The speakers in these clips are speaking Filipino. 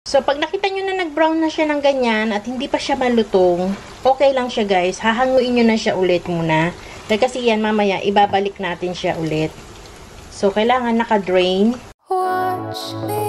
So, pag nakita nyo na nag-brown na siya ng ganyan at hindi pa siya malutong, okay lang siya guys. Hahanguin nyo na siya ulit muna. Dahil kasi yan, mamaya, ibabalik natin siya ulit. So, kailangan naka-drain. Watch me,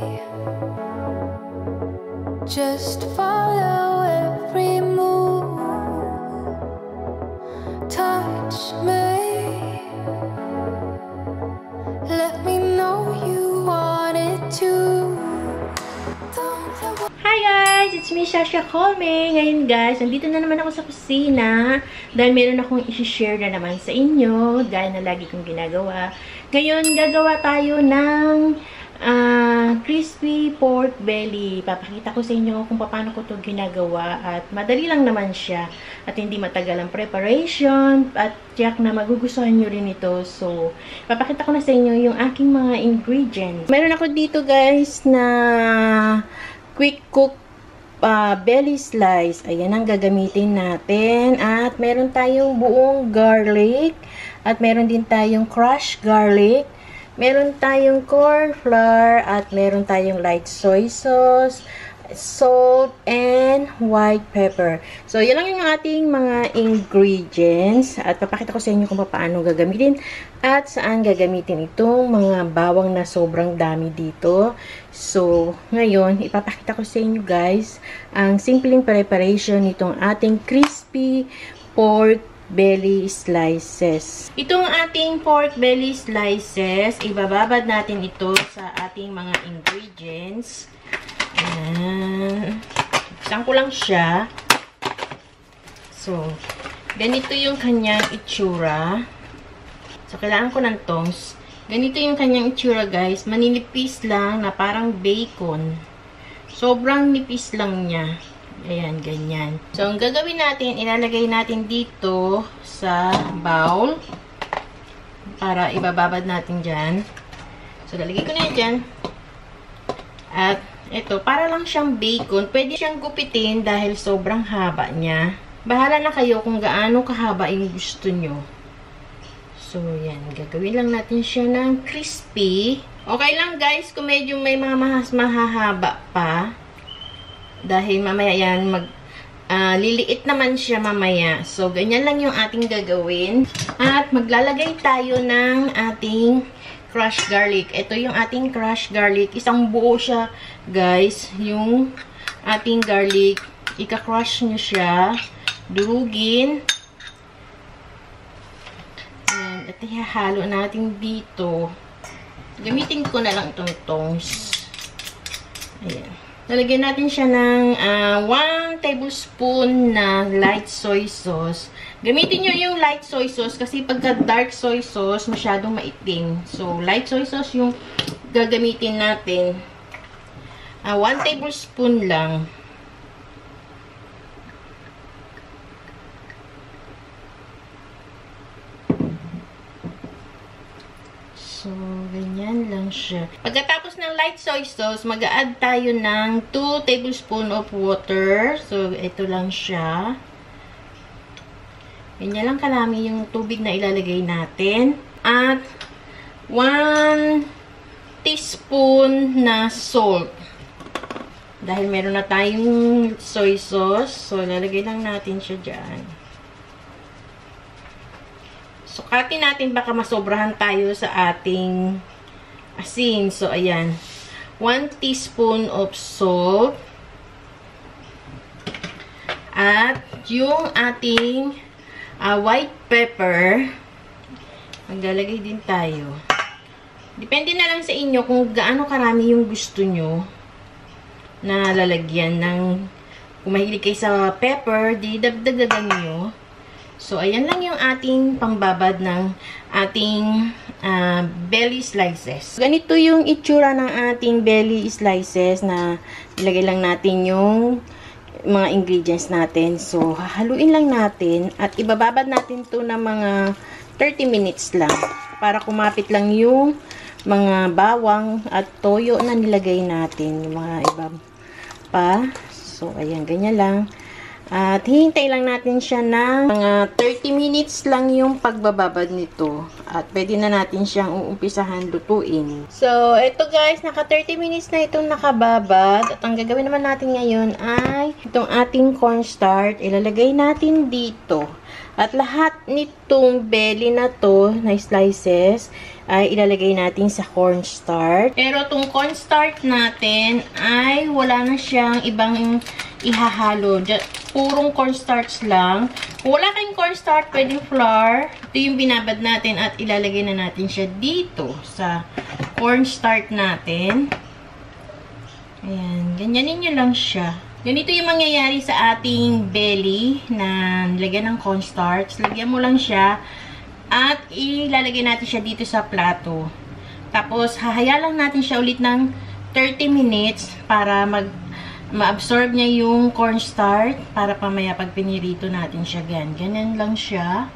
just follow every move. Touch me, let me know you want it too. Hi guys! It's me, Shasha Colme. Ngayon guys, nandito na naman ako sa kusina dahil meron akong i-share na naman sa inyo dahil na lagi kong ginagawa. Ngayon, gagawa tayo ng crispy pork belly. Papakita ko sa inyo kung paano ko ito ginagawa at madali lang naman siya at hindi matagal ang preparation at tiyak na magugustuhan nyo rin ito. So, papakita ko na sa inyo yung aking mga ingredients. Meron ako dito guys na quick cook belly slice. Ayan ang gagamitin natin. At meron tayong buong garlic. At meron din tayong crushed garlic. Meron tayong corn flour. At meron tayong light soy sauce, salt, and white pepper. So, yan lang yung ating mga ingredients. At papakita ko sa inyo kung paano gagamitin at saan gagamitin itong mga bawang na sobrang dami dito. So, ngayon, ipapakita ko sa inyo guys ang simpleng preparation nitong ating crispy pork belly slices. Itong ating pork belly slices, ibababad natin ito sa ating mga ingredients. Ayan. Buksan ko lang siya. So, ganito yung kanyang itsura. So, kailangan ko ng tongs. Ganito yung kanyang itsura, guys. Maninipis lang na parang bacon. Sobrang nipis lang niya. Ayan, ganyan. So, ang gagawin natin, ilalagay natin dito sa bowl. Para ibababad natin dyan. So, lalagay ko na yan dyan. At, ito, para lang siyang bacon. Pwede siyang gupitin dahil sobrang haba niya. Bahala na kayo kung gaano kahaba yung gusto nyo. So, yan. Gagawin lang natin siya ng crispy. Okay lang, guys, kung medyo may mga mahahaba pa. Dahil mamaya yan, liliit naman siya mamaya. So, ganyan lang yung ating gagawin. At maglalagay tayo ng ating crushed garlic. Ito yung ating crushed garlic. Isang buo siya, guys. Yung ating garlic. Ika-crush nyo siya. Durugin. At ihahalo natin dito. Gamitin ko na lang itong tongs. Ayan. Lalagyan natin siya ng 1 tablespoon na light soy sauce. Gamitin nyo yung light soy sauce kasi pagka dark soy sauce, masyadong maitim. So, light soy sauce yung gagamitin natin. 1 tablespoon lang. So, ganyan lang siya. Pagkatapos ng light soy sauce, mag-a-add tayo ng 2 tablespoon of water. So, ito lang siya. Ganyan lang karami yung tubig na ilalagay natin. At 1 teaspoon na salt. Dahil meron na tayong soy sauce, so lalagay lang natin siya dyan. Sukatin natin baka masobrahan tayo sa ating asin. So, ayan. 1 teaspoon of salt. At yung ating white pepper. Maglalagay din tayo. Depende na lang sa inyo kung gaano karami yung gusto nyo na lalagyan ng, kung mahilig kayo sa pepper, di dagdagan nyo. So, ayan lang yung ating pambabad ng ating belly slices. Ganito yung itsura ng ating belly slices na ilagay lang natin yung mga ingredients natin. So, hahaluin lang natin at ibababad natin to ng mga 30 minutes lang para kumapit lang yung mga bawang at toyo na nilagay natin. Yung mga iba pa. So, ayan, ganyan lang. At hihintay lang natin siya ng mga 30 minutes lang yung pagbababad nito. At pwede na natin siyang uumpisahan lutuin. So, ito guys, naka 30 minutes na itong nakababad. At ang gagawin naman natin ngayon ay itong ating cornstarch. Ilalagay natin dito. At lahat nitong belly na to, na slices, ay ilalagay natin sa cornstarch. Pero itong cornstarch natin ay wala na siyang ibang ihahalo. Purong cornstarch lang. Kung wala kayong cornstarch, pwedeng flour. Ito yung binabad natin at ilalagay na natin siya dito sa cornstarch natin. Ayan. Ganyanin nyo lang siya. Ganito yung mangyayari sa ating belly na nilagyan ng cornstarch. Lagyan mo lang siya at ilalagay natin siya dito sa plato. Tapos, hahaya lang natin siya ulit ng 30 minutes para ma-absorb niya yung cornstarch para pamaya pag pinirito natin siya ganyan lang siya.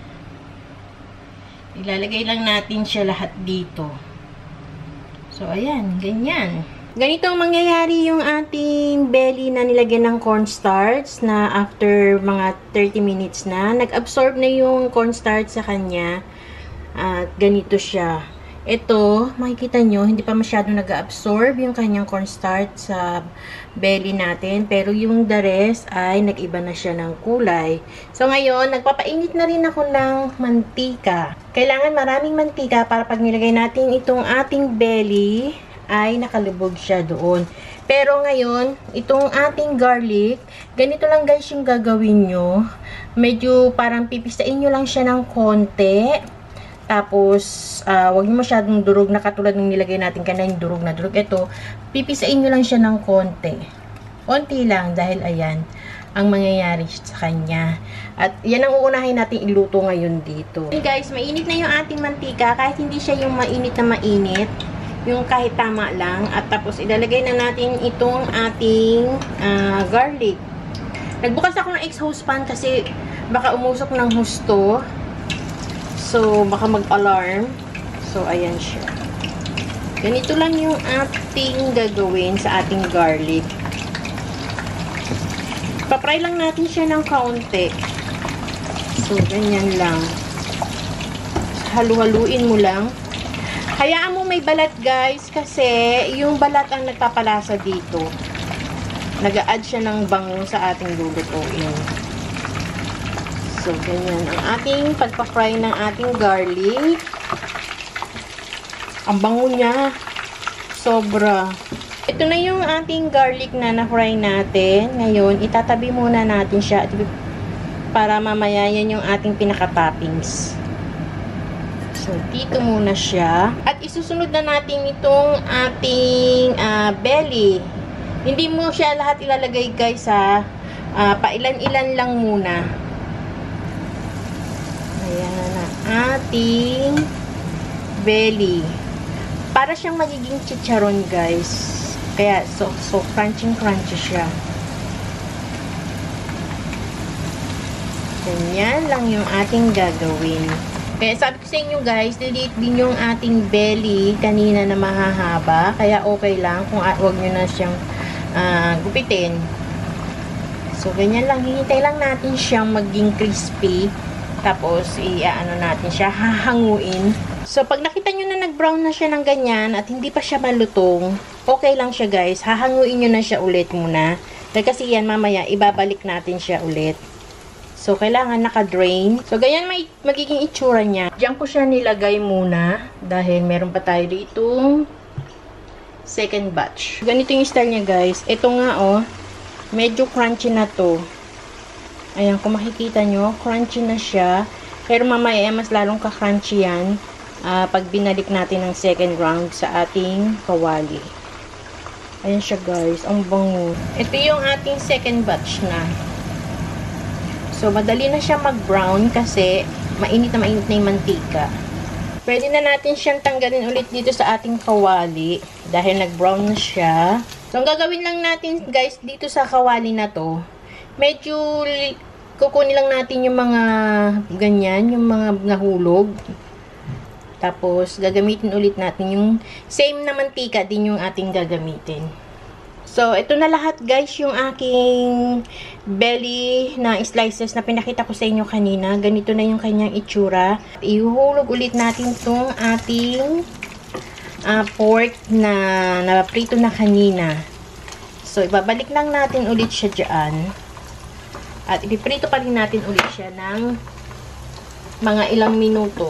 Ilalagay lang natin siya lahat dito. So, ayan. Ganyan. Ganito ang mangyayari yung ating belly na nilagyan ng cornstarch na after mga 30 minutes na. Nag-absorb na yung cornstarch sa kanya. At ganito siya. Ito, makikita nyo, hindi pa masyado nag-absorb yung kanyang cornstarch sa belly natin. Pero yung the rest ay nag-iba na siya ng kulay. So ngayon, nagpapainit na rin ako ng mantika. Kailangan maraming mantika para pag nilagay natin itong ating belly, ay nakalubog siya doon. Pero ngayon, itong ating garlic, ganito lang guys yung gagawin nyo. Medyo parang pipisain nyo lang siya ng konti. Tapos, wag nyo masyadong durog na katulad ng nilagay natin kanina yung durog na durog. Ito, pipisain nyo lang siya ng konti. Konti lang dahil ayan, ang mangyayari sa kanya. At yan ang uunahin natin iluto ngayon dito. Okay guys, mainit na yung ating mantika. Kahit hindi siya yung mainit na mainit. Yung kahit tama lang. At tapos, ilalagay na natin itong ating garlic. Nagbukas ako ng exhaust fan kasi baka umusok ng husto. So, baka mag-alarm. So, ayan siya. Ganito lang yung ating gagawin sa ating garlic. Papry lang natin siya ng kaunti. So, ganyan lang. Halu-haluin mo lang. Hayaan mo may balat guys kasi yung balat ang nagpapalasa dito. Nag-a-add siya ng bango sa ating lulutuin. So, ganyan ang ating pagpa-fry ng ating garlic. Ang bango niya. Sobra. Ito na yung ating garlic na na-fry natin. Ngayon, itatabi muna natin siya para mamaya yan yung ating pinaka-toppings. So, dito muna siya. At isusunod na natin itong ating belly. Hindi mo siya lahat ilalagay guys ha. Pailan-ilan lang muna. Ayan ang ating belly. Para siyang magiging chicharon guys. Kaya so crunchy siya. Ganyan lang yung ating gagawin. Kaya sabi ko sa inyo guys, delete din yung ating belly kanina na mahahaba. Kaya okay lang kung wag nyo na siyang gupitin. So ganyan lang. Hihintay lang natin siyang maging crispy. Tapos i-ano natin siya, hahanguin. So pag nakita nyo na nag-brown na siya ng ganyan at hindi pa siya malutong, okay lang siya guys. Hahanguin nyo na siya ulit muna. Dahil kasi yan mamaya ibabalik natin siya ulit. So, kailangan naka-drain. So, ganyan magiging itsura niya. Diyan ko siya nilagay muna dahil meron pa tayo dito second batch. Ganito yung style niya, guys. Ito nga, oh. Medyo crunchy na to. Ayan, kung makikita nyo, crunchy na siya. Pero mamaya, mas lalong ka-crunchy yan pag binalik natin ng second round sa ating kawali. Ayan siya, guys. Ang bango. Ito yung ating second batch na. So, madali na siya mag-brown kasi mainit na yung mantika. Pwede na natin siyang tanggalin ulit dito sa ating kawali dahil nag-brown na siya. So, ang gagawin lang natin guys dito sa kawali na to, medyo kukunin lang natin yung mga ganyan, yung mga nahulog. Tapos, gagamitin ulit natin yung same na mantika din yung ating gagamitin. So, ito na lahat guys yung aking belly na slices na pinakita ko sa inyo kanina. Ganito na yung kanyang itsura. Ihuhulog ulit natin itong ating pork na naprito na kanina. So, ibabalik lang natin ulit siya dyan. At ipiprito pa rin natin ulit siya ng mga ilang minuto.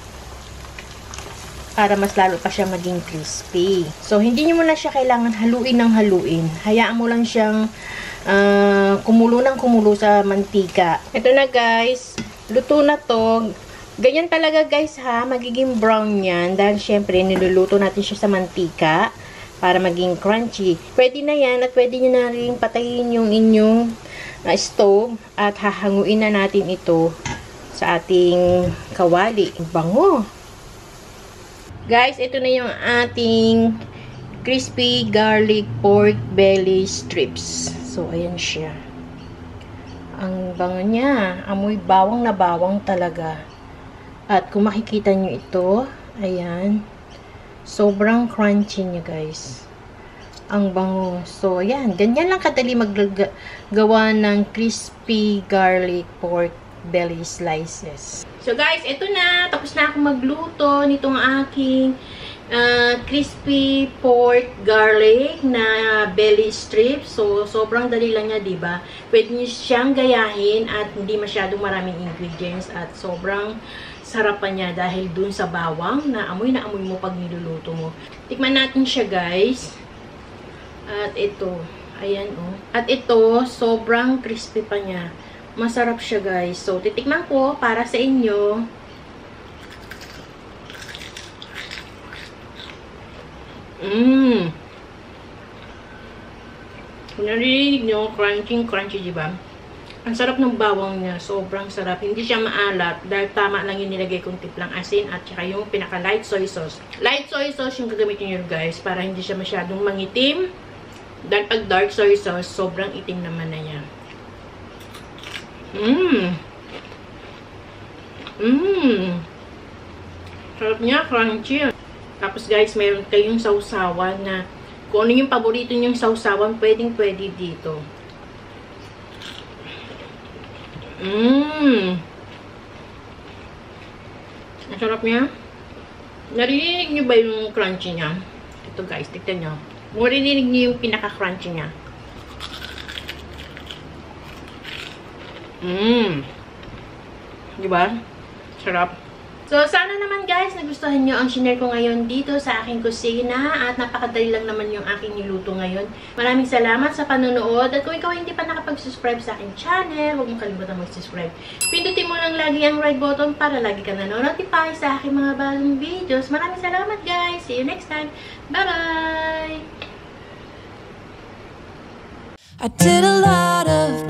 Para mas lalo pa siya maging crispy. So, hindi nyo muna siya kailangan haluin ng haluin. Hayaan mo lang siyang kumulo ng kumulo sa mantika. Ito na guys. Luto na to. Ganyan talaga guys ha. Magiging brown yan. Dahil syempre niluluto natin siya sa mantika. Para maging crunchy. Pwede na yan. At pwede nyo na rin patayin yung inyong stove at hahanguin na natin ito sa ating kawali. Bango! Guys, ito na yung ating crispy garlic pork belly strips. So, ayan siya. Ang bango niya. Amoy bawang na bawang talaga. At kung makikita nyo ito, ayan. Sobrang crunchy niya guys. Ang bango. So, ayan. Ganyan lang kadali maggagawa ng crispy garlic pork belly slices. So, guys, ito na. Tapos na ako magluto nitong aking crispy pork garlic na belly strip. So, sobrang dali lang niya, diba? Pwede niyo siyang gayahin at hindi masyadong maraming ingredients at sobrang sarapan niya dahil dun sa bawang na amoy mo pag niluluto mo. Tikman natin siya, guys. At ito, ayan oh. At ito, sobrang crispy pa niya. Masarap siya guys. So, titikman ko para sa inyo. Kung narinig nyo, crunchy, diba? Ang sarap ng bawang niya. Sobrang sarap. Hindi siya maalat. Dahil tama lang yung nilagay kong tiplang asin at saka yung pinaka light soy sauce. Light soy sauce yung gagamitin nyo guys para hindi siya masyadong mangitim. Dahil pag dark soy sauce, sobrang itim naman na niya. Sarap niya, crunchy. Tapos guys, mayroon kayong sausawan na kung ano yung paborito nyong sausawan, pwedeng-pwede dito. Ang sarap niya. Narinig nyo ba yung crunchy niya? Ito guys, tignan nyo. Maririnig niyo yung pinaka-crunchy niya. Diba? Sarap. So, sana naman guys, nagustuhan nyo ang shinare ko ngayon dito sa aking kusina at napakadali lang naman yung aking niluto ngayon. Maraming salamat sa panonood at kung ikaw hindi pa nakapag-subscribe sa aking channel, huwag mong kalimutan mag-subscribe. Pindutin mo lang lagi ang right button para lagi ka nanonotify sa aking mga bagong videos. Maraming salamat guys. See you next time. Bye-bye! I did a lot of